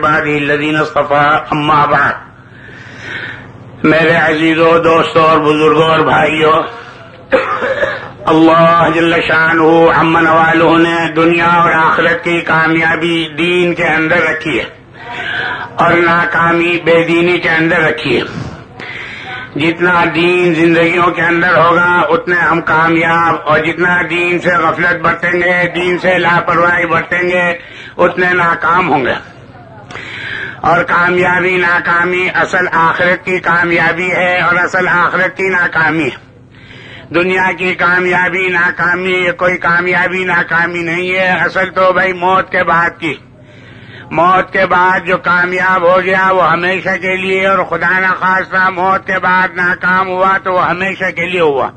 عباده الذين اصطفى اما بعد. میرے عزیزوں، دوستوں اور بزرگوں اور بھائیوں، اللہ جل شانہ عم نوالہ نے دنیا اور آخرت کی کامیابی دین کے اندر رکھی ہے اور ناکامی بے دینی کے اندر رکھی ہے. جتنا دین زندگیوں کے اندر ہوگا اتنے ہم کامیاب، اور جتنا دین سے غفلت برتیں گے، دین سے لاپرواہی برتیں گے، اتنے ناکام ہوں گے. اور کامیابی ناکامی اصل آخرت کی کامیابی ہے اور اصل آخرت کی ناکامی ہے. دنیا کی کامیابی ناکامی یہ کوئی کامیابی ناکامی نہیں ہے. اصل تو بھائی موت کے بعد کی، موت کے بعد جو کامیاب ہو گیا وہ ہمیشہ کے لیے، اور خدا نخواستہ موت کے بعد ناکام ہوا تو وہ ہمیشہ کے لیے ہوا.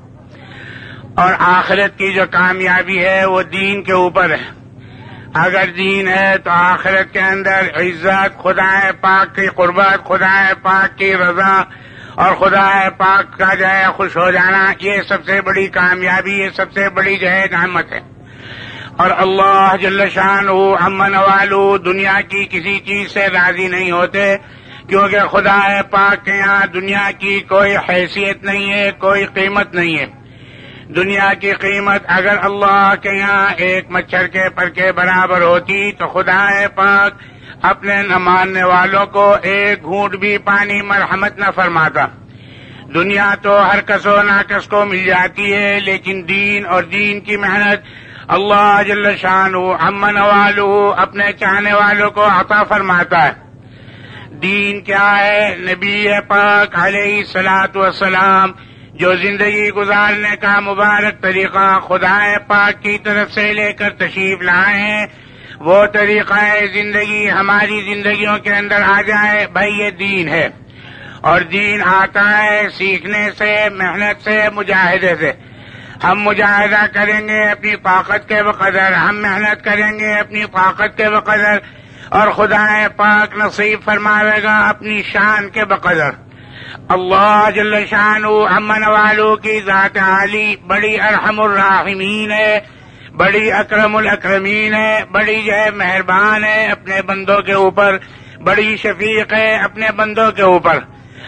اور آخرت کی جو کامیابی ہے وہ دین کے اوپر ہے. اگر دین ہے تو آخرت کے اندر عزت، خدا پاک کی قربت، خدا پاک کی رضا اور خدا پاک کا جو ہے خوش ہو جانا، یہ سب سے بڑی کامیابی، یہ سب سے بڑی جو ہے نعمت ہے. اور اللہ جل شانہ عم نوالہ دنیا کی کسی چیز سے راضی نہیں ہوتے، کیونکہ خدا پاک کے یہاں دنیا کی کوئی حیثیت نہیں ہے، کوئی قیمت نہیں ہے. دنیا کی قیمت اگر اللہ کے یہاں ایک مچھر کے پر کے برابر ہوتی تو خدا پاک اپنے نہ ماننے والوں کو ایک گھونٹ بھی پانی مرحمت نہ فرماتا. دنیا تو ہر کس و ناکس کو مل جاتی ہے، لیکن دین اور دین کی محنت اللہ جل شانہ عم نوالہ اپنے چاہنے والوں کو عطا فرماتا ہے. دین کیا ہے؟ نبی پاک علیہ الصلوۃ والسلام جو زندگی گزارنے کا مبارک طریقہ خدا پاک کی طرف سے لے کر تشریف لائے ہیں، وہ طریقہ زندگی ہماری زندگیوں کے اندر آ جائے، بھائی یہ دین ہے. اور دین آتا ہے سیکھنے سے، محنت سے، مجاہدے سے. ہم مجاہدہ کریں گے اپنی طاقت کے بقدر، ہم محنت کریں گے اپنی طاقت کے بقدر، اور خدا پاک نصیب فرمائے گا اپنی شان کے بقدر. اللہ جل شانہ عم نوالہ کی ذات عالی بڑی ارحم الراحمین ہے، بڑی اکرم الاکرمین ہے، بڑی جو ہے مہربان ہے اپنے بندوں کے اوپر، بڑی شفیق ہے اپنے بندوں کے اوپر.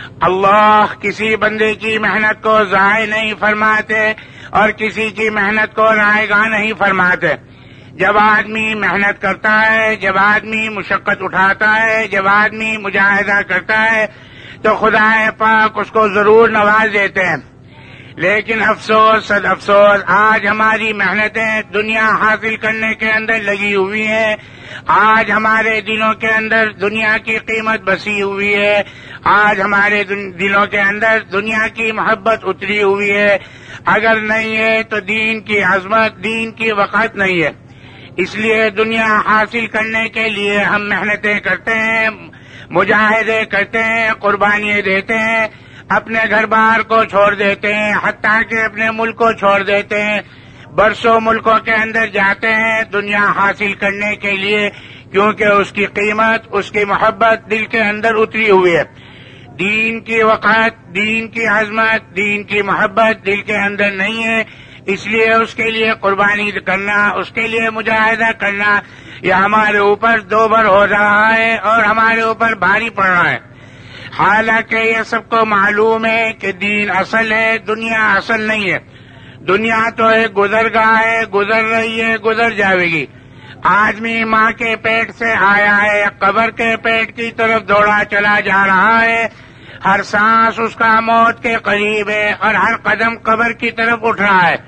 اللہ کسی بندے کی محنت کو ضائع نہیں فرماتے اور کسی کی محنت کو رائے گاہ نہیں فرماتے. جب آدمی محنت کرتا ہے، جب آدمی مشقت اٹھاتا ہے، جب آدمی مجاہدہ کرتا ہے تو خدا پاک اس کو ضرور نواز دیتے ہیں. لیکن افسوس صد افسوس، آج ہماری محنتیں دنیا حاصل کرنے کے اندر لگی ہوئی ہیں. آج ہمارے دلوں کے اندر دنیا کی قیمت بسی ہوئی ہے. آج ہمارے دلوں کے اندر دنیا کی محبت اتری ہوئی ہے. اگر نہیں ہے تو دین کی عظمت، دین کی وقت نہیں ہے. اس لیے دنیا حاصل کرنے کے لیے ہم محنتیں کرتے ہیں، مجاہدے کرتے ہیں، قربانیاں دیتے ہیں، اپنے گھر بار کو چھوڑ دیتے ہیں، حتیٰ کہ اپنے ملک کو چھوڑ دیتے ہیں، برسوں ملکوں کے اندر جاتے ہیں دنیا حاصل کرنے کے لیے، کیونکہ اس کی قیمت، اس کی محبت دل کے اندر اتری ہوئی ہے. دین کی وقت، دین کی عظمت، دین کی محبت دل کے اندر نہیں ہے. اس لیے اس کے لیے قربانی کرنا، اس کے لیے مجاہدہ کرنا یہ ہمارے اوپر دوبر ہو رہا ہے اور ہمارے اوپر بھاری پڑ رہا ہے. حالانکہ یہ سب کو معلوم ہے کہ دین اصل ہے، دنیا اصل نہیں ہے. دنیا تو ایک گزرگاہ ہے، گزر رہی ہے، گزر جائے گی. آدمی ماں کے پیٹ سے آیا ہے، قبر کے پیٹ کی طرف دوڑا چلا جا رہا ہے. ہر سانس اس کا موت کے قریب ہے اور ہر قدم قبر کی طرف اٹھ رہا ہے.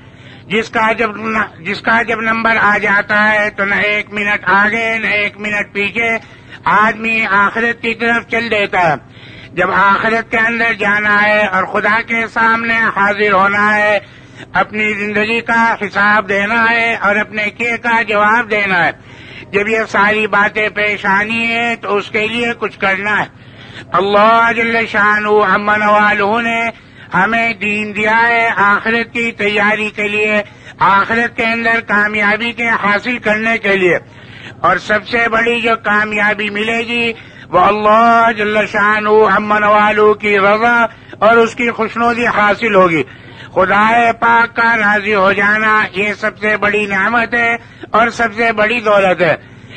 جس کا جب نمبر آ جاتا ہے تو نہ ایک منٹ آگے نہ ایک منٹ پیچھے آدمی آخرت کی طرف چل دیتا ہے. جب آخرت کے اندر جانا ہے اور خدا کے سامنے حاضر ہونا ہے، اپنی زندگی کا حساب دینا ہے اور اپنے کیے کا جواب دینا ہے. جب یہ ساری باتیں پیش آنی ہے تو اس کے لیے کچھ کرنا ہے. اللہ جل شانہ عم نوالہ نے ہمیں دین دیا ہے آخرت کی تیاری کے لیے، آخرت کے اندر کامیابی کے حاصل کرنے کے لیے. اور سب سے بڑی جو کامیابی ملے گی وہ اللہ جل شانہ عم نوالہ کی رضا اور اس کی خوشنودی حاصل ہوگی. خدا پاک کا راضی ہو جانا یہ سب سے بڑی نعمت ہے اور سب سے بڑی دولت ہے.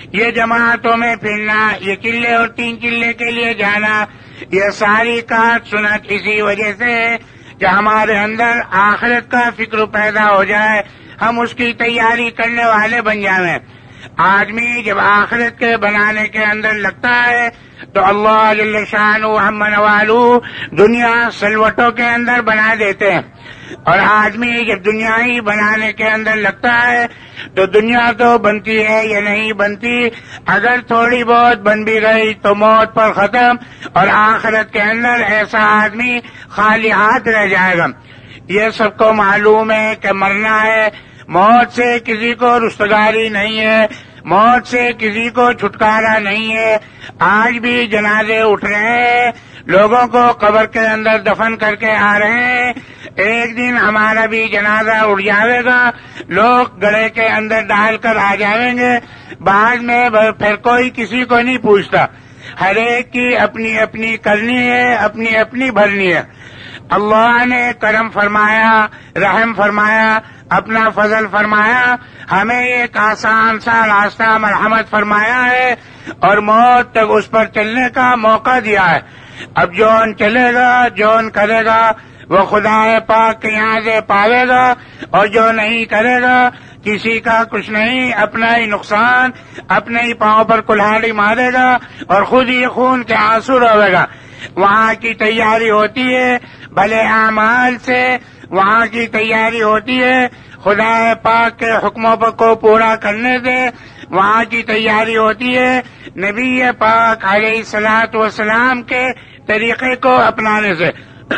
یہ جماعتوں میں پھرنا، یہ قلعے اور 3 قلعے کے لیے جانا، یہ ساری کاٹ سنت اسی وجہ سے کہ ہمارے اندر آخرت کا فکر پیدا ہو جائے، ہم اس کی تیاری کرنے والے بن جائیں۔ آدمی جب آخرت کے بنانے کے اندر لگتا ہے تو اللہ جل شانہ ہم نوالو دنیا سلوٹوں کے اندر بنا دیتے ہیں، اور آدمی جب دنیا ہی بنانے کے اندر لگتا ہے تو دنیا تو بنتی ہے یا نہیں بنتی، اگر تھوڑی بہت بن بھی گئی تو موت پر ختم، اور آخرت کے اندر ایسا آدمی خالی ہاتھ رہ جائے گا۔ یہ سب کو معلوم ہے کہ مرنا ہے، موت سے کسی کو رستگاری نہیں ہے، موت سے کسی کو چھٹکارا نہیں ہے۔ آج بھی جنازے اٹھ رہے ہیں، لوگوں کو قبر کے اندر دفن کر کے آ رہے ہیں، ایک دن ہمارا بھی جنازہ اٹھ جاوے گا، لوگ گڑے کے اندر ڈال کر آ جائیں گے، بعد میں پھر کوئی کسی کو نہیں پوچھتا، ہر ایک کی اپنی اپنی کرنی ہے، اپنی اپنی بھرنی ہے۔ اللہ نے کرم فرمایا، رحم فرمایا، اپنا فضل فرمایا، ہمیں ایک آسان سا راستہ مرحمت فرمایا ہے اور موت تک اس پر چلنے کا موقع دیا ہے۔ اب جون چلے گا، جون کرے گا، وہ خدا پاک کے یہاں سے پاوے گا، اور جو نہیں کرے گا کسی کا کچھ نہیں، اپنا ہی نقصان، اپنے ہی پاؤں پر کلہاڑی مارے گا اور خود ہی خون کے آنسو روے گا۔ وہاں کی تیاری ہوتی ہے بھلے اعمال سے، وہاں کی تیاری ہوتی ہے خدا پاک کے حکموں کو پورا کرنے سے، وہاں کی تیاری ہوتی ہے نبی پاک علیہ الصلوۃ والسلام کے طریقے کو اپنانے سے۔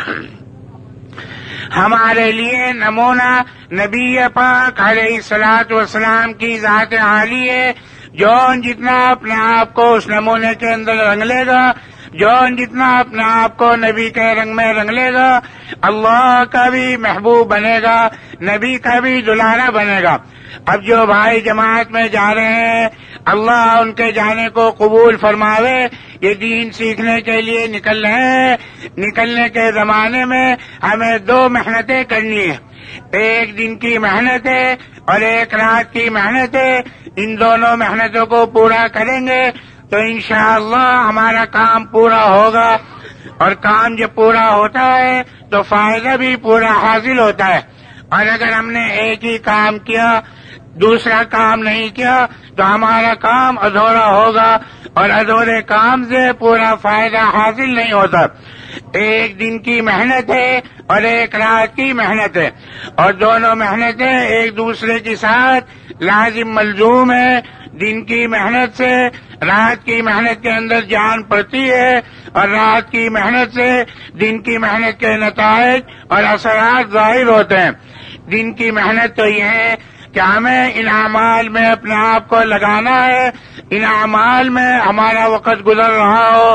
ہمارے لیے نمونہ نبی پاک علیہ الصلوۃ والسلام کی ذات عالی ہے، جون جتنا اپنے آپ کو اس نمونے کے اندر رنگ لے گا، جون جتنا اپنے آپ کو نبی کے رنگ میں رنگ لے گا، اللہ کا بھی محبوب بنے گا، نبی کا بھی دلہرا بنے گا۔ اب جو بھائی جماعت میں جا رہے ہیں، اللہ ان کے جانے کو قبول فرماوے، یہ دین سیکھنے کے لیے نکل رہے ہیں۔ نکلنے کے زمانے میں ہمیں 2 محنتیں کرنی ہیں، ایک دن کی محنت ہے اور ایک رات کی محنت ہے۔ ان دونوں محنتوں کو پورا کریں گے تو انشاءاللہ ہمارا کام پورا ہوگا، اور کام جب پورا ہوتا ہے تو فائدہ بھی پورا حاصل ہوتا ہے۔ اور اگر ہم نے ایک ہی کام کیا، دوسرا کام نہیں کیا تو ہمارا کام ادھورا ہوگا، اور ادھورے کام سے پورا فائدہ حاصل نہیں ہوتا۔ ایک دن کی محنت ہے اور ایک رات کی محنت ہے، اور دونوں محنتیں ایک دوسرے کے ساتھ لازم ملزوم ہے۔ دن کی محنت سے رات کی محنت کے اندر جان پڑتی ہے، اور رات کی محنت سے دن کی محنت کے نتائج اور اثرات ظاہر ہوتے ہیں۔ دن کی محنت تو یہ ہے کہ ہمیں ان اعمال میں اپنے آپ کو لگانا ہے، ان اعمال میں ہمارا وقت گزر رہا ہو،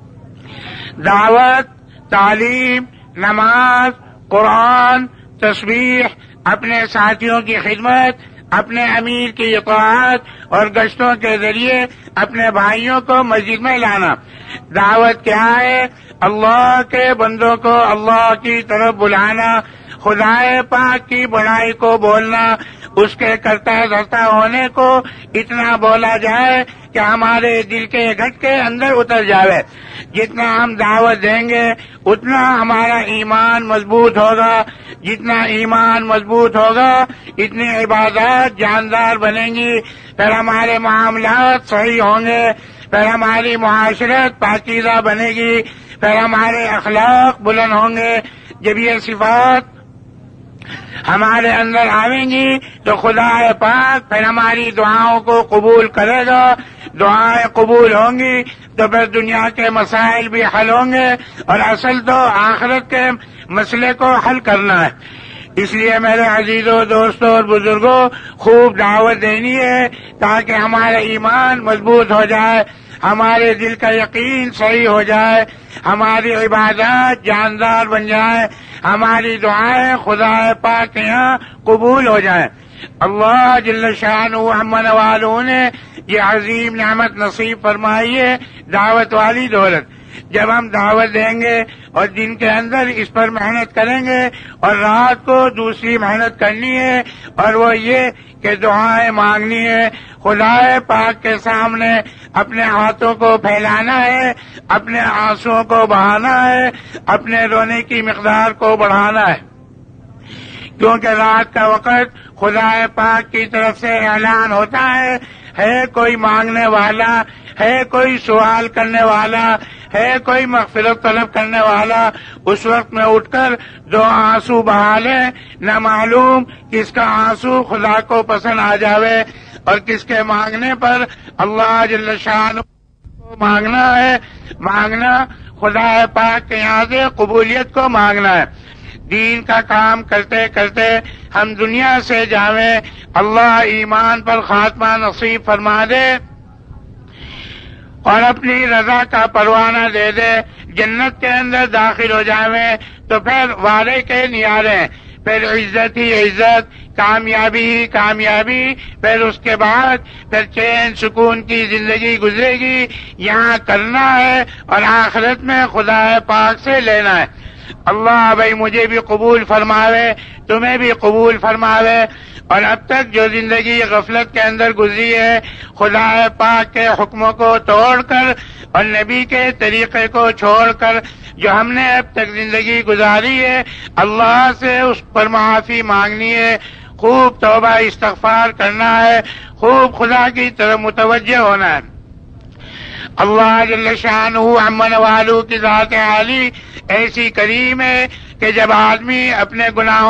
دعوت، تعلیم، نماز، قرآن، تسبیح، اپنے ساتھیوں کی خدمت، اپنے امیر کی اطاعت اور گشتوں کے ذریعے اپنے بھائیوں کو مسجد میں لانا۔ دعوت کیا ہے؟ اللہ کے بندوں کو اللہ کی طرف بلانا، خدا پاک کی بڑائی کو بولنا، اس کے کرتا دھرتا ہونے کو اتنا بولا جائے کہ ہمارے دل کے گھٹ کے اندر اتر جائے۔ جتنا ہم دعوت دیں گے اتنا ہمارا ایمان مضبوط ہوگا، جتنا ایمان مضبوط ہوگا اتنی عبادات جاندار بنیں گی، پھر ہمارے معاملات صحیح ہوں گے، پھر ہماری معاشرت پاکیزہ بنے گی، پھر ہمارے اخلاق بلند ہوں گے۔ جب یہ صفات ہمارے اندر آئیں گی تو خدا پاک پھر ہماری دعاؤں کو قبول کرے گا، دعائیں قبول ہوں گی تو پھر دنیا کے مسائل بھی حل ہوں گے، اور اصل تو آخرت کے مسئلے کو حل کرنا ہے۔ اس لیے میرے عزیزوں، دوستوں اور بزرگوں، خوب دعوت دینی ہے تاکہ ہمارا ایمان مضبوط ہو جائے، ہمارے دل کا یقین صحیح ہو جائے، ہماری عبادات جاندار بن جائیں، ہماری دعائیں خدا پاک کے یہاں قبول ہو جائیں۔ اللہ جل شانہ ہم نوالوں نے یہ عظیم نعمت نصیب فرمائی ہے، دعوت والی دولت۔ جب ہم دعوت دیں گے اور دن کے اندر اس پر محنت کریں گے اور رات کو دوسری محنت کرنی ہے، اور وہ یہ کہ دعائیں مانگنی ہے، خدا پاک کے سامنے اپنے ہاتھوں کو پھیلانا ہے، اپنے آنسوؤں کو بہانا ہے، اپنے رونے کی مقدار کو بڑھانا ہے، کیونکہ رات کا وقت خدا پاک کی طرف سے اعلان ہوتا ہے کوئی مانگنے والا، ہے کوئی سوال کرنے والا، ہے کوئی مغفرت طلب کرنے والا، اس وقت میں اٹھ کر دو آنسو بہا لے، نہ معلوم کس کا آنسو خدا کو پسند آ جاوے اور کس کے مانگنے پر اللہ جل شانہ کو مانگنا ہے۔ مانگنا خدا پاک کے یہاں سے قبولیت کو مانگنا ہے۔ دین کا کام کرتے کرتے ہم دنیا سے جاویں، اللہ ایمان پر خاتمہ نصیب فرما دے اور اپنی رضا کا پروانہ دے دے، جنت کے اندر داخل ہو جاویں تو پھر وعدے کے نیارے، پھر عزت ہی عزت، کامیابی ہی کامیابی، پھر اس کے بعد پھر چین سکون کی زندگی گزرے گی۔ یہاں کرنا ہے اور آخرت میں خدا پاک سے لینا ہے۔ اللہ بھائی مجھے بھی قبول فرماوے، تمہیں بھی قبول فرماوے، اور اب تک جو زندگی غفلت کے اندر گزری ہے، خدا پاک کے حکموں کو توڑ کر اور نبی کے طریقے کو چھوڑ کر جو ہم نے اب تک زندگی گزاری ہے، اللہ سے اس پر معافی مانگنی ہے، خوب توبہ استغفار کرنا ہے، خوب خدا کی طرف متوجہ ہونا ہے۔ اللہ جل شانہ عمن والو کی ذات عالی ایسی کریم ہے کہ جب آدمی اپنے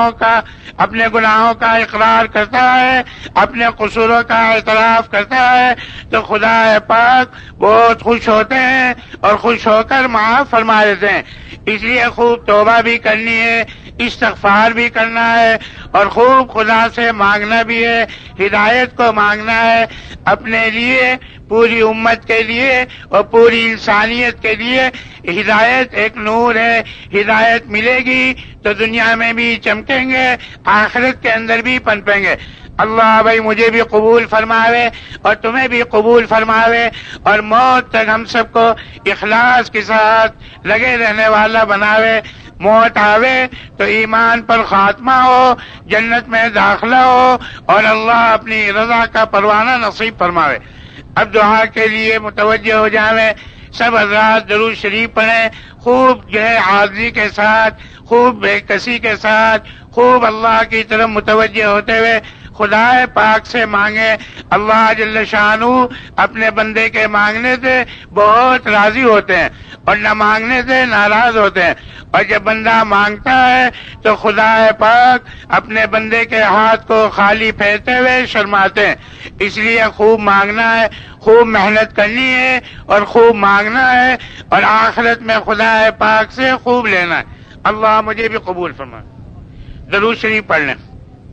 گناہوں کا اقرار کرتا ہے، اپنے قصوروں کا اعتراف کرتا ہے، تو خدا پاک بہت خوش ہوتے ہیں اور خوش ہو کر معاف فرما دیتے ہیں۔ اس لیے خوب توبہ بھی کرنی ہے، استغفار بھی کرنا ہے، اور خوب خدا سے مانگنا بھی ہے، ہدایت کو مانگنا ہے اپنے لیے، پوری امت کے لیے اور پوری انسانیت کے لیے۔ ہدایت ایک نور ہے، ہدایت ملے گی تو دنیا میں بھی چمکیں گے، آخرت کے اندر بھی پنپیں گے۔ اللہ بھائی مجھے بھی قبول فرماوے اور تمہیں بھی قبول فرماوے، اور موت تک ہم سب کو اخلاص کے ساتھ لگے رہنے والا بناوے۔ موت آوے تو ایمان پر خاتمہ ہو، جنت میں داخلہ ہو، اور اللہ اپنی رضا کا پروانہ نصیب فرماوے۔ اب دعا کے لیے متوجہ ہو جائیں، سب حضرات درود شریف پڑھیں، خوب جو ہے حاضری کے ساتھ، خوب بے کسی کے ساتھ، خوب اللہ کی طرف متوجہ ہوتے ہوئے خدا پاک سے مانگے۔ اللہ جل شانہ اپنے بندے کے مانگنے سے بہت راضی ہوتے ہیں اور نہ مانگنے سے ناراض ہوتے ہیں، اور جب بندہ مانگتا ہے تو خدا پاک اپنے بندے کے ہاتھ کو خالی پھیرتے ہوئے شرماتے ہیں۔ اس لیے خوب مانگنا ہے، خوب محنت کرنی ہے اور خوب مانگنا ہے، اور آخرت میں خدا پاک سے خوب لینا ہے۔ اللہ مجھے بھی قبول فرمائے۔ درود شریف پڑھ لیں۔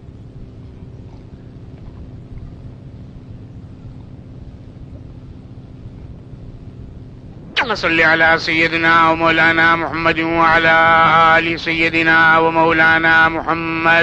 صلی علی سیدنا و مولانا محمد وعلی آل سیدنا و مولانا محمد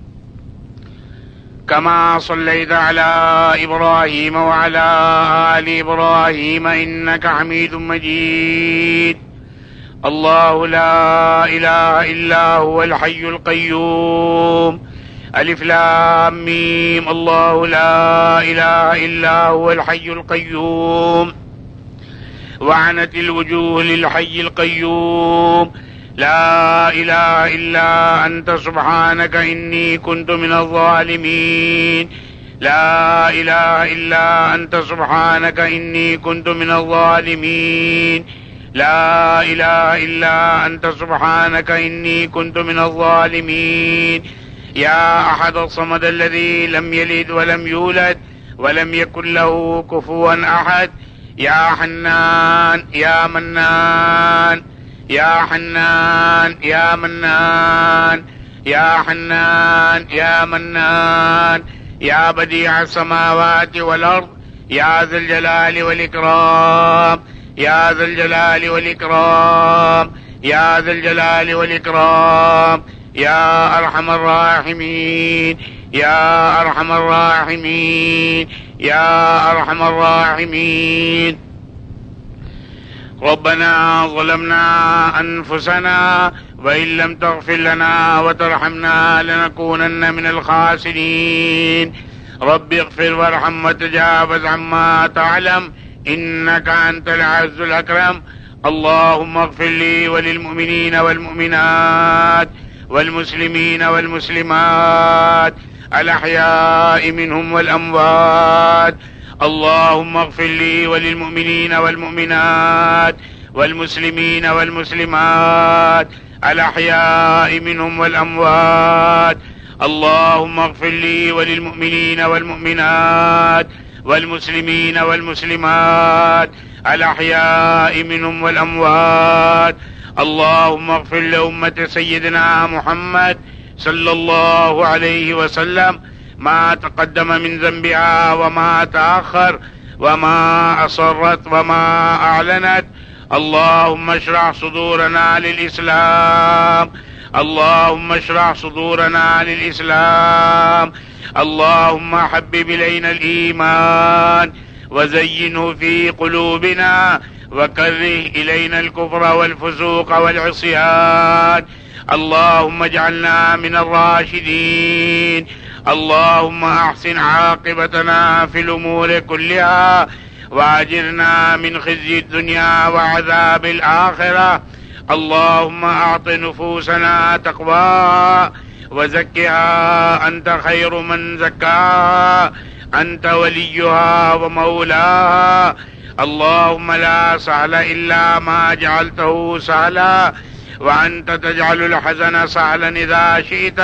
كما صليت على إبراهيم وعلى آل إبراهيم إنك حميد مجيد. الله لا إله إلا هو الحي القيوم. ألف لام ميم. الله لا إله إلا هو الحي القيوم. وعنت الوجوه للحي القيوم. لا إله إلا أنت سبحانك إني كنت من الظالمين. لا إله إلا أنت سبحانك إني كنت من الظالمين. لا إله إلا أنت سبحانك إني كنت من الظالمين. يا أحد الصمد الذي لم يلد ولم يولد ولم يكن له كفوا أحد. يا حنان يا منان يا حنان يا منان يا حنان يا منان يا بديع السماوات والأرض يا ذا الجلال والإكرام يا ذا الجلال والإكرام يا ذا الجلال والإكرام يا أرحم الراحمين يا أرحم الراحمين يا أرحم الراحمين. ربنا ظلمنا أنفسنا وإن لم تغفر لنا وترحمنا لنكونن من الخاسرين. رب اغفر وارحم وتجاوز عما تعلم إنك أنت العز الأكرم. اللهم اغفر لي وللمؤمنين والمؤمنات والمسلمين والمسلمات الأحياء منهم والأموات. اللهم اغفر لي وللمؤمنين والمؤمنات والمسلمين والمسلمات الأحياء منهم والأموات. اللهم اغفر لي وللمؤمنين والمؤمنات والمسلمين والمسلمات الأحياء منهم والأموات. اللهم اغفر لأمة سيدنا محمد صلى الله عليه وسلم ما تقدم من ذنبها وما تأخر وما أصرت وما أعلنت. اللهم اشرح صدورنا للإسلام. اللهم اشرح صدورنا للإسلام. اللهم حبب إلينا الإيمان وزينه في قلوبنا وكره إلينا الكفر والفسوق والعصيان. اللهم اجعلنا من الراشدين. اللهم أحسن عاقبتنا في الأمور كلها وأجرنا من خزي الدنيا وعذاب الآخرة. اللهم أعط نفوسنا تقواها وزكها أنت خير من زكاها أنت وليها ومولاها. اللهم لا سهل إلا ما جعلته سهلا وأنت تجعل الحزن سهلا إذا شئت.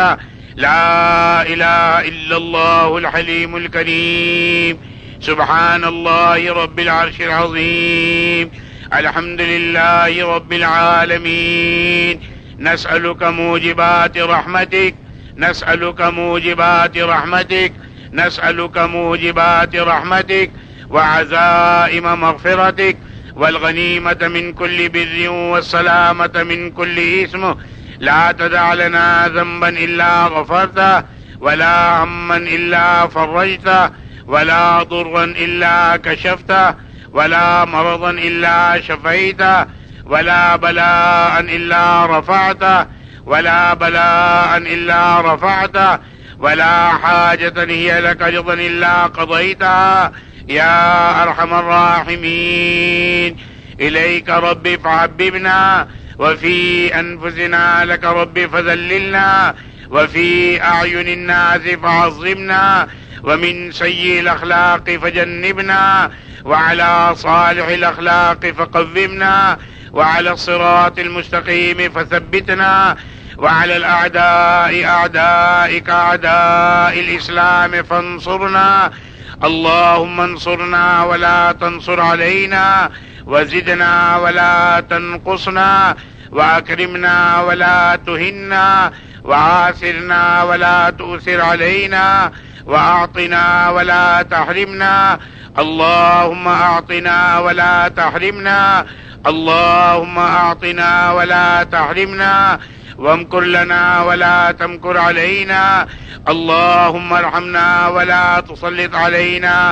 لا إله إلا الله الحليم الكريم. سبحان الله رب العرش العظيم. الحمد لله رب العالمين. نسألك موجبات رحمتك. نسألك موجبات رحمتك. نسألك موجبات رحمتك وعزائم مغفرتك والغنيمة من كل بر والسلامة من كل إثم. لا تدع لنا ذنبا إلا غفرته ولا هما إلا فرجته ولا ضرا إلا كشفته ولا مرضا إلا شفيته ولا بلاء إلا رفعته ولا بلاء إلا رفعته ولا حاجة هي لك رضا إلا قضيتها يا أرحم الراحمين. إليك ربي فحببنا وفي أنفسنا لك ربي فذللنا وفي أعين الناس فعظمنا ومن سيء الأخلاق فجنبنا وعلى صالح الأخلاق فقومنا وعلى الصراط المستقيم فثبتنا وعلى الأعداء أعدائك أعداء الإسلام فانصرنا. اللهم انصرنا ولا تنصر علينا وزدنا ولا تنقصنا وأكرمنا ولا تهنا وآثرنا ولا تؤثر علينا وأعطنا ولا تحرمنا. اللهم أعطنا ولا تحرمنا. اللهم أعطنا ولا تحرمنا وامكر لنا ولا تمكر علينا. اللهم ارحمنا ولا تسلط علينا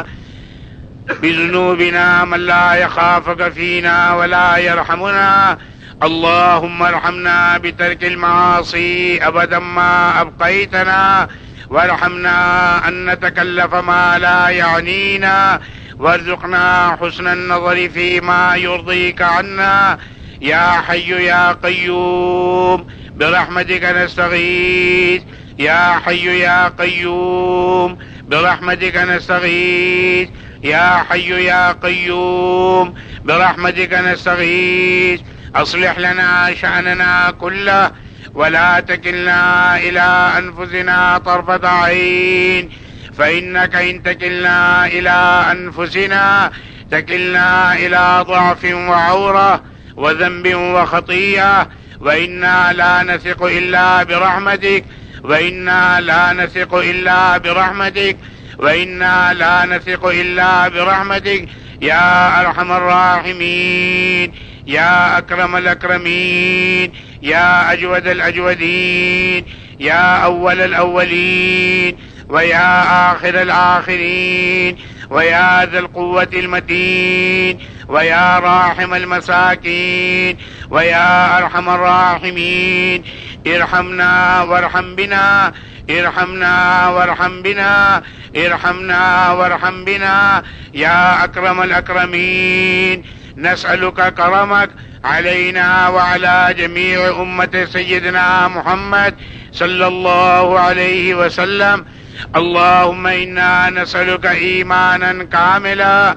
بذنوبنا من لا يخافك فينا ولا يرحمنا. اللهم ارحمنا بترك المعاصي أبدا ما أبقيتنا وارحمنا أن نتكلف ما لا يعنينا وارزقنا حسن النظر فيما يرضيك عنا. يا حي يا قيوم برحمتك نستغيث. يا حي يا قيوم برحمتك نستغيث. يا حي يا قيوم برحمتك نستغيث. أصلح لنا شأننا كله ولا تكلنا إلى أنفسنا طرفة عين فإنك إن تكلنا إلى أنفسنا تكلنا إلى ضعف وعورة وذنب وخطيئة وإنا لا نثق إلا برحمتك وإنا لا نثق إلا برحمتك وإنا لا نثق إلا برحمتك يا أرحم الراحمين. يا أكرم الأكرمين. يا أجود الأجودين. يا أول الأولين ويا آخر الآخرين ويا ذا القوة المتين ويا راحم المساكين ويا أرحم الراحمين ارحمنا وارحم بنا ارحمنا وارحم بنا ارحمنا وارحم بنا يا أكرم الأكرمين. نسألك كرمك علينا وعلى جميع أمة سيدنا محمد صلى الله عليه وسلم. اللهم إنا نسألك إيمانا كاملا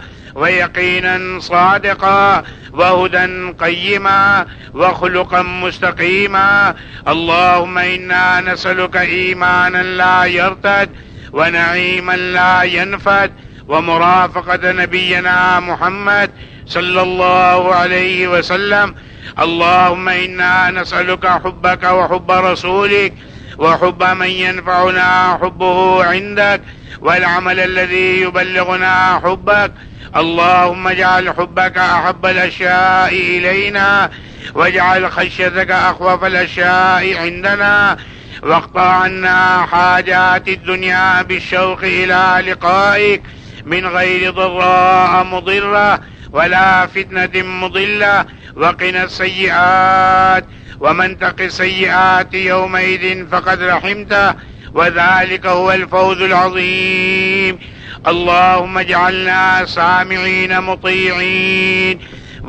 ويقينا صادقا وهدى قيما وخلقا مستقيما. اللهم إنا نسألك إيمانا لا يرتد ونعيما لا ينفد ومرافقة نبينا محمد صلى الله عليه وسلم. اللهم إنا نسألك حبك وحب رسولك وحب من ينفعنا حبه عندك والعمل الذي يبلغنا حبك. اللهم اجعل حبك أحب الأشياء إلينا واجعل خشيتك أخوف الأشياء عندنا واقطع عنا حاجات الدنيا بالشوق إلى لقائك من غير ضراء مضرة ولا فتنة مضلة. وقنا السيئات ومن تق السيئات يومئذ فقد رحمته وذلك هو الفوز العظيم. اللهم اجعلنا سامعين مطيعين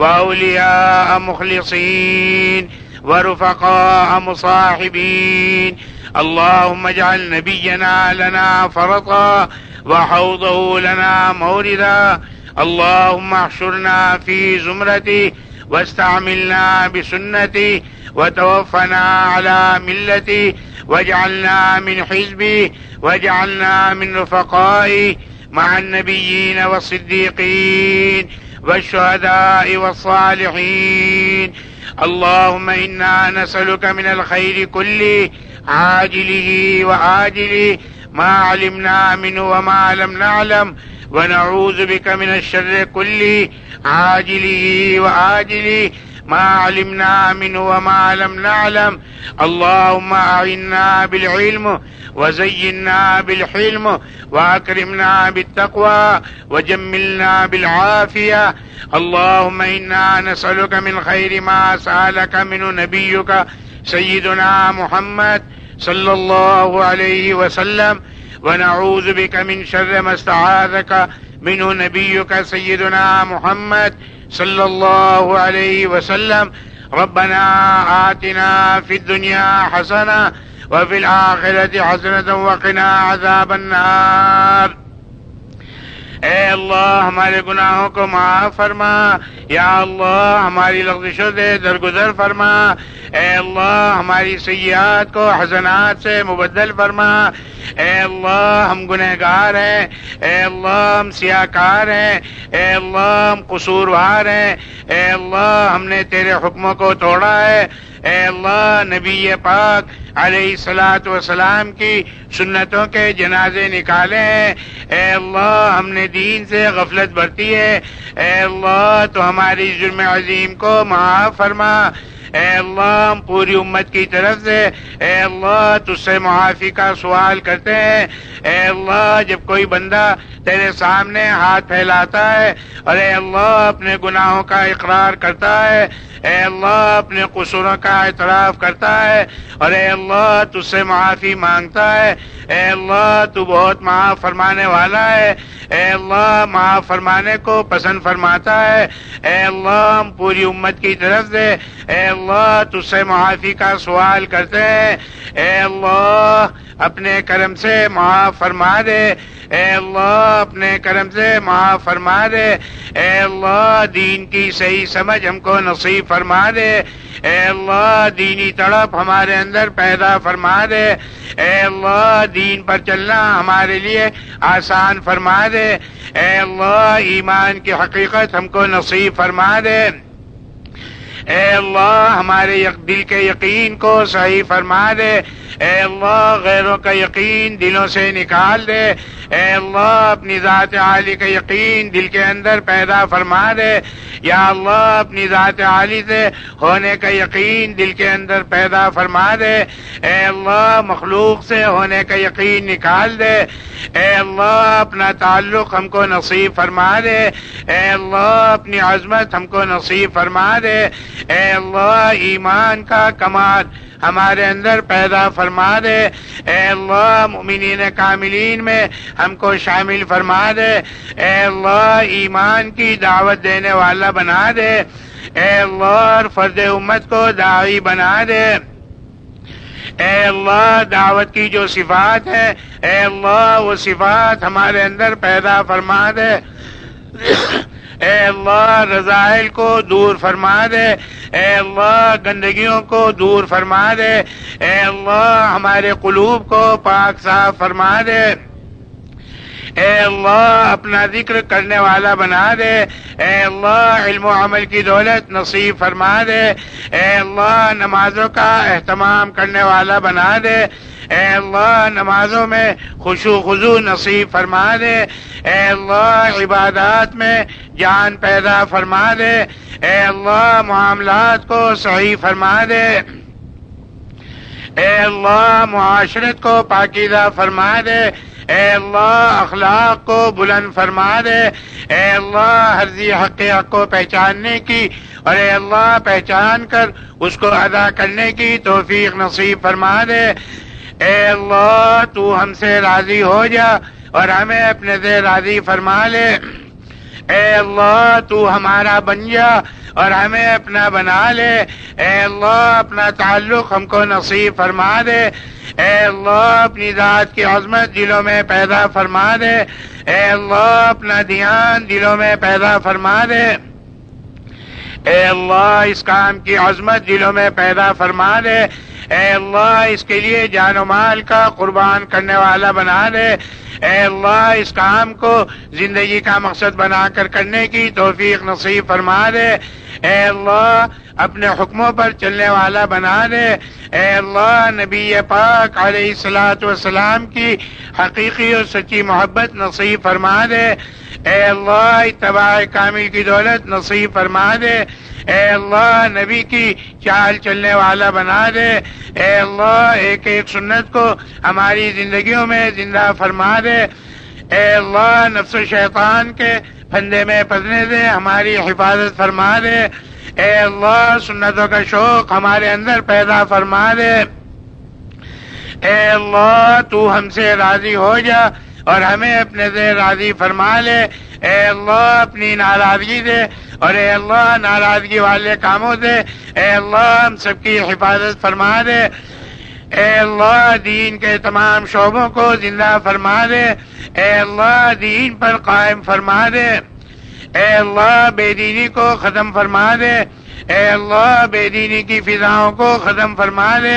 وأولياء مخلصين ورفقاء مصاحبين. اللهم اجعل نبينا لنا فرطا وحوضه لنا موردا. اللهم احشرنا في زمرته واستعملنا بسنته وتوفنا على ملته واجعلنا من حزبه واجعلنا من رفقائه مع النبيين والصديقين والشهداء والصالحين. اللهم إنا نسألك من الخير كله عاجله وآجله ما علمنا منه وما لم نعلم ونعوذ بك من الشر كله عاجله وآجله ما علمنا منه وما لم نعلم. اللهم أعنا بالعلم وزينا بالحلم وأكرمنا بالتقوى وجملنا بالعافية. اللهم إنا نسألك من خير ما سألك منه نبيك سيدنا محمد صلى الله عليه وسلم ونعوذ بك من شر ما استعاذك منه نبيك سيدنا محمد صلى الله عليه وسلم. ربنا آتنا في الدنيا حسنة وفي الآخرة حسنة وقنا عذاب النار. اے اللہ ہمارے گناہوں کو معاف فرما. یا اللہ ہماری لغزشوں سے درگزر فرما. اے اللہ ہماری سیئات کو حسنات سے مبدل فرما. اے اللہ ہم گنہگار ہیں. اے اللہ ہم سیاہکار ہیں. اے اللہ ہم قصوروار ہیں. اے اللہ ہم نے تیرے حکموں کو توڑا ہے. اے اللہ نبی پاک علیہ الصلاۃ والسلام کی سنتوں کے جنازے نکالے ہیں. اے اللہ ہم نے دین سے غفلت برتی ہے. اے اللہ تو ہماری جرم عظیم کو معاف فرما. اے اللہ ہم پوری امت کی طرف سے اے اللہ تجھ سے معافی کا سوال کرتے ہیں. اے اللہ جب کوئی بندہ تیرے سامنے ہاتھ پھیلاتا ہے اور اے اللہ اپنے گناہوں کا اقرار کرتا ہے, اے اللہ اپنے قصوروں کا اعتراف کرتا ہے اور اے اللہ تجھ سے معافی مانگتا ہے, اے اللہ تو بہت معاف فرمانے والا ہے, اے اللہ معاف فرمانے کو پسند فرماتا ہے. اے اللہ ہم پوری امت کی طرف سے اے اللہ تجھ سے معافی کا سوال کرتے ہیں. اے اللہ اپنے کرم سے معاف فرما دے. اے اللہ اپنے کرم سے معاف فرما دے. اے اللہ دین کی صحیح سمجھ ہم کو نصیب فرما دے. اے اللہ دینی تڑپ ہمارے اندر پیدا فرما دے. اے اللہ دین پر چلنا ہمارے لیے آسان فرما دے. اے اللہ ایمان کی حقیقت ہم کو نصیب فرما دے. اے اللہ ہمارے دل کے یقین کو صحیح فرما دے، اے اللہ غیروں کا یقین دلوں سے نکال دے، اے اللہ اپنی ذات عالی کا یقین دل کے اندر پیدا فرما دے، یا اللہ اپنی ذات عالی سے ہونے کا یقین دل کے اندر پیدا فرما دے، اے اللہ مخلوق سے ہونے کا یقین نکال دے، اے اللہ اپنا تعلق ہم کو نصیب فرما دے، اے اللہ اپنی عظمت ہم کو نصیب فرما دے، اے اللہ ایمان کا کمال ہمارے اندر پیدا فرما دے، اے اللہ مومنین کاملین میں ہم کو شامل فرما دے، اے اللہ ایمان کی دعوت دینے والا بنا دے، اے اللہ فرد امت کو داعی بنا دے، اے اللہ دعوت کی جو صفات ہے اے اللہ وہ صفات ہمارے اندر پیدا فرما دے، اے اللہ رذائل کو دور فرما دے، اے اللہ گندگیوں کو دور فرما دے، اے اللہ ہمارے قلوب کو پاک صاف فرما دے، اے اللہ اپنا ذکر کرنے والا بنا دے، اے اللہ علم و عمل کی دولت نصیب فرما دے، اے اللہ نمازوں کا اہتمام کرنے والا بنا دے، اے اللہ نمازوں میں خشوع و خضوع نصیب فرما دے، اے اللہ عبادات میں جان پیدا فرما دے، اے اللہ معاملات کو صحیح فرما دے، اے اللہ معاشرت کو پاکیزہ فرما دے، اے اللہ اخلاق کو بلند فرما دے، اے اللہ ہر ذی حق حق کو پہچاننے کی اور اے اللہ پہچان کر اس کو ادا کرنے کی توفیق نصیب فرما دے، اے اللہ تو ہم سے راضی ہو جا اور ہمیں اپنے سے راضی فرما لے، اے اللہ تو ہمارا بن جا اور ہمیں اپنا بنا لے، اے اللہ اپنا تعلق ہم کو نصیب فرما دے، اے اللہ اپنی ذات کی عظمت دلوں میں پیدا فرما دے، اے اللہ اپنا دھیان دلوں میں پیدا فرما دے، اے اللہ اس کام کی عظمت دلوں میں پیدا فرما دے، اے اللہ اس کے لیے جان و مال کا قربان کرنے والا بنا دے، اے اللہ اس کام کو زندگی کا مقصد بنا کر کرنے کی توفیق نصیب فرما دے، اے اللہ اپنے حکموں پر چلنے والا بنا دے، اے اللہ نبی پاک علیہ الصلوۃ والسلام کی حقیقی اور سچی محبت نصیب فرما دے، اے اللہ اتباع کامل کی دولت نصیب فرما دے، اے اللہ نبی کی چال چلنے والا بنا دے، اے اللہ ایک ایک سنت کو ہماری زندگیوں میں زندہ فرما دے، اے اللہ نفس و شیطان کے پھندے میں پھنسنے سے ہماری حفاظت فرما دے، اے اللہ سنتوں کا شوق ہمارے اندر پیدا فرما دے، اے اللہ تو ہم سے راضی ہو جا اور ہمیں اپنے سے راضی فرما لے، اے اللہ اپنی ناراضگی سے اور اے اللہ ناراضگی والے کاموں سے اے اللہ ہم سب کی حفاظت فرما دے، اے اللہ دین کے تمام شعبوں کو زندہ فرما دے، اے اللہ دین پر قائم فرما دے، اے اللہ بے دینی کو ختم فرما دے، اے اللہ بے دینی کی فضاؤں کو ختم فرما دے،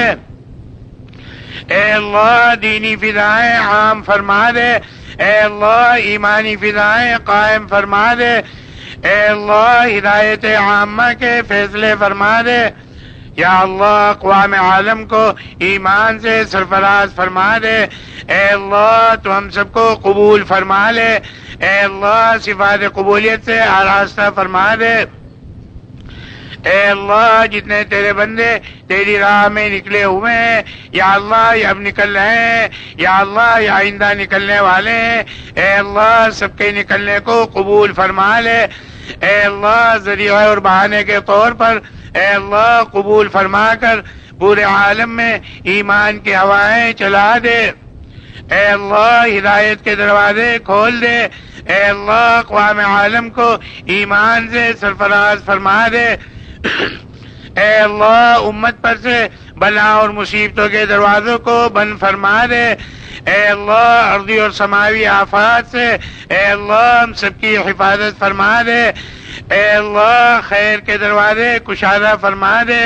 اے اللہ دینی فضائیں عام فرما دے، اے اللہ ایمانی فضائیں قائم فرما دے، اے اللہ ہدایت عامہ کے فیصلے فرما دے، یا اللہ اقوام عالم کو ایمان سے سرفراز فرما دے، اے اللہ تو ہم سب کو قبول فرما لے، اے اللہ صفات قبولیت سے آراستہ فرما دے، اے اللہ جتنے تیرے بندے تیری راہ میں نکلے ہوئے ہیں یا اللہ یہ اب نکل رہے ہیں یا اللہ یہ آئندہ نکلنے والے ہیں، اے اللہ سب کے نکلنے کو قبول فرما لے، اے اللہ ذریعہ اور بہانے کے طور پر اے اللہ قبول فرما کر پورے عالم میں ایمان کی ہوائیں چلا دے، اے اللہ ہدایت کے دروازے کھول دے، اے اللہ اقوام عالم کو ایمان سے سرفراز فرما دے، اے اللہ امت پر سے بلا اور مصیبتوں کے دروازوں کو بند فرما دے، اے اللہ ارضی اور سماوی آفات سے اے اللہ ہم سب کی حفاظت فرما دے، اے اللہ خیر کے دروازے کشادہ فرما دے،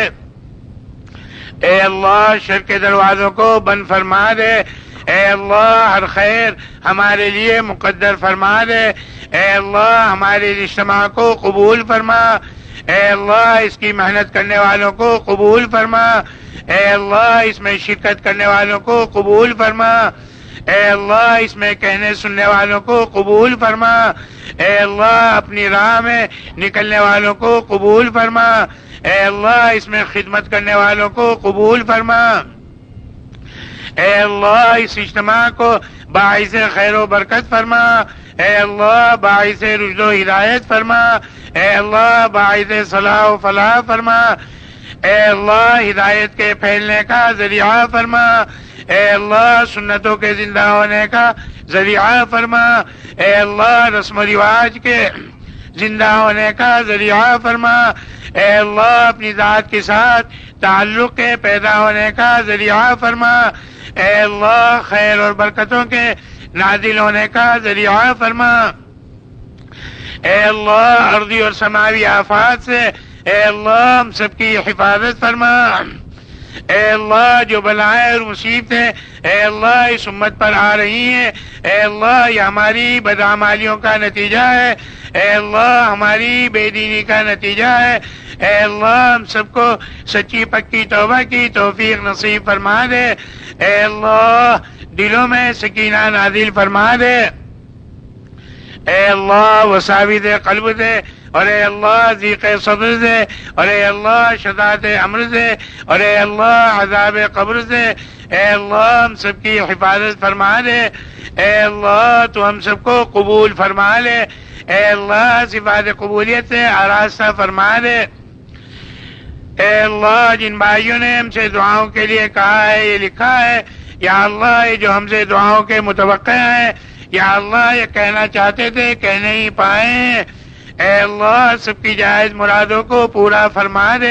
اے اللہ شر کے دروازوں کو بند فرما دے، اے اللہ ہر خیر ہمارے لیے مقدر فرما دے، اے اللہ ہمارے اجتماع کو قبول فرما، اے اللہ اس کی محنت کرنے والوں کو قبول فرما، اے اللہ اس میں شرکت کرنے والوں کو قبول فرما، اے اللہ اس میں کہنے سننے والوں کو قبول فرما، اے اللہ اپنی راہ میں نکلنے والوں کو قبول فرما، اے اللہ اس میں خدمت کرنے والوں کو قبول فرما، اے اللہ اس اجتماع کو باعث خیر و برکت فرما، اے اللہ باعث رشد و ہدایت فرما، اے اللہ باعث صلاح و فلاح فرما، اے اللہ ہدایت کے پھیلنے کا ذریعہ فرما، اے اللہ سنتوں کے زندہ ہونے کا ذریعہ فرما، اے اللہ رسم و رواج کے زندہ ہونے کا ذریعہ فرما، اے اللہ اپنی ذات کے ساتھ تعلق کے پیدا ہونے کا ذریعہ فرما، اے اللہ خیر اور برکتوں کے نازل ہونے کا ذریعہ فرما، اے اللہ ارضی اور سماوی آفات سے اے اللہ ہم سب کی حفاظت فرما، اے اللہ جو بلائیں اور مصیبتیں اے اللہ اس امت پر آ رہی ہیں اے اللہ یہ ہماری بدعمالیوں کا نتیجہ ہے، اے اللہ ہماری بے دینی کا نتیجہ ہے، اے اللہ ہم سب کو سچی پکی توبہ کی توفیق نصیب فرما دے، اے اللہ دلوں میں سکینہ نازل فرما دے، اے اللہ وساوی دے قلب دے، اور اے اللہ ضیق صدر دے، اور اے اللہ شداد امر دے، اور اے اللہ عذاب قبر دے، اے اللہ ہم سب کی حفاظت فرما دے، اے اللہ تو ہم سب کو قبول فرما لے، اے اللہ صفات قبولیت سے آراستہ فرما دے، اے اللہ جن بھائیوں نے ہم سے دعاؤں کے لیے کہا ہے یہ لکھا ہے یا اللہ یہ جو ہم سے دعاؤں کے متوقع ہیں یا اللہ یہ کہنا چاہتے تھے کہہ نہیں پائے، اے اللہ سب کی جائز مرادوں کو پورا فرما دے،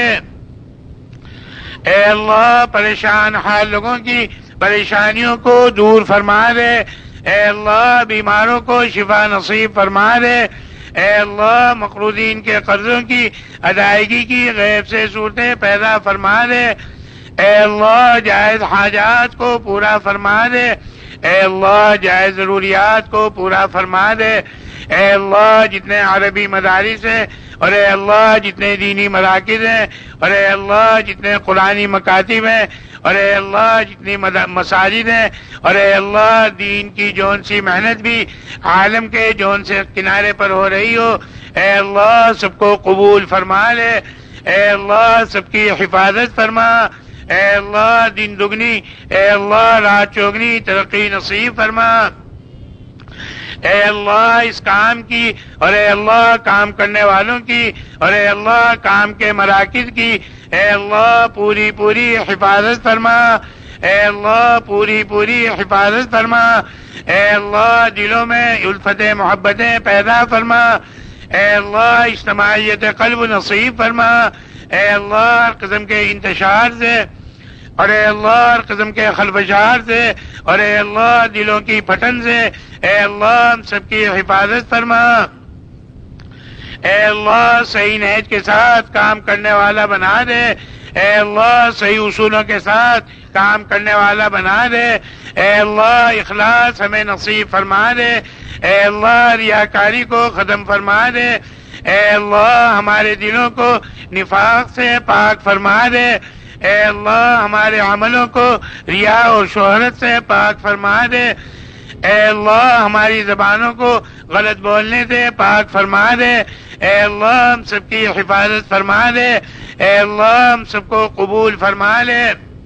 اے اللہ پریشان حال لوگوں کی پریشانیوں کو دور فرما دے، اے اللہ بیماروں کو شفا نصیب فرما دے، اے اللہ مقروضین کے قرضوں کی ادائیگی کی غیب سے صورتیں پیدا فرما دے، اے اللہ جائز حاجات کو پورا فرما دے، اے اللہ جائز ضروریات کو پورا فرما دے، اے اللہ جتنے عربی مدارس ہیں اور اے اللہ جتنے دینی مراکز ہیں اور اے اللہ جتنے قرآنی مکاتب ہیں اور اے اللہ جتنی مساجد ہیں اور اے اللہ دین کی جون سی محنت بھی عالم کے جون سے کنارے پر ہو رہی ہو، اے اللہ سب کو قبول فرما لے، اے اللہ سب کی حفاظت فرما، اے اللہ دن دگنی اے اللہ رات چوگنی ترقی نصیب فرما، اے اللہ اس کام کی اور اے اللہ کام کرنے والوں کی اور اے اللہ کام کے مراکز کی اے اللہ پوری پوری حفاظت فرما، اے اللہ پوری پوری حفاظت فرما، اے اللہ دلوں میں الفت محبتیں پیدا فرما، اے اللہ اجتماعیت قلب نصیب فرما، اے اللہ ہر قسم کے انتشار سے اور اے اللہ ہر قسم کے خلفشار سے اور اے اللہ دلوں کی پھٹن سے اے اللہ ہم سب کی حفاظت فرما، اے اللہ صحیح نہج کے ساتھ کام کرنے والا بنا دے، اے اللہ صحیح اصولوں کے ساتھ کام کرنے والا بنا دے، اے اللہ اخلاص ہمیں نصیب فرما دے، اے اللہ ریاکاری کو ختم فرما دے، اے اللہ ہمارے دلوں کو نفاق سے پاک فرما دے، اے اللہ ہمارے عملوں کو ریا اور شہرت سے پاک فرما دے، اے اللہ ہماری زبانوں کو غلط بولنے سے پاک فرما دے، اے اللہ ہم سب کی حفاظت فرما دے، اے اللہ ہم سب کو قبول فرما لے،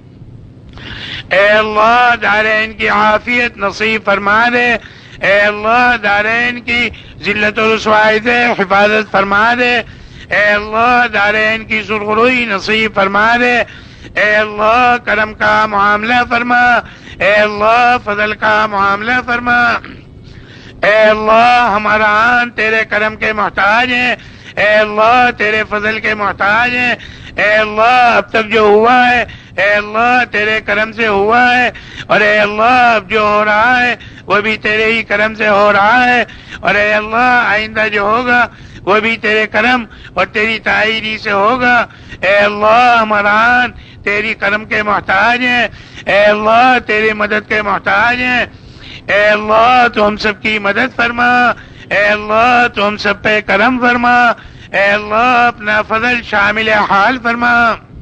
اے اللہ دارین کی عافیت نصیب فرما دے، اے اللہ دارین کی ذلت و رسوائی سے حفاظت فرما دے، اے اللہ دارین کی سرخروئی نصیب فرما دے، اے اللہ کرم کا معاملہ فرما، اے اللہ فضل کا معاملہ فرما، اے اللہ ہمارا آن تیرے کرم کے محتاج ہیں، اے اللہ تیرے فضل کے محتاج ہیں، اے اللہ اب تک جو ہوا ہے اے اللہ تیرے کرم سے ہوا ہے، اور اے اللہ اب جو ہو رہا ہے وہ بھی تیرے ہی کرم سے ہو رہا ہے، اور اے اللہ آئندہ جو ہوگا وہ بھی تیرے کرم اور تیری تائیدی سے ہوگا، اے اللہ ہمارا آن تیری کرم کے محتاج ہیں، اے اللہ تیری مدد کے محتاج ہیں، اے اللہ تو ہم سب کی مدد فرما، اے اللہ تو ہم سب پہ کرم فرما، اے اللہ اپنا فضل شامل حال فرما،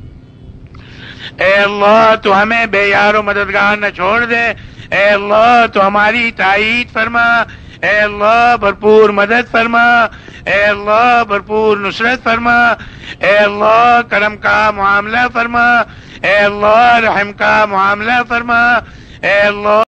اے اللہ تو ہمیں بے یار و مددگار نہ چھوڑ دے، اے اللہ تو ہماری تائید فرما، اے اللہ بھرپور مدد فرما، اے اللہ بھرپور نصرت فرما، اے اللہ کرم کا معاملہ فرما، اے اللہ رحم کا معاملہ فرما، اے اللہ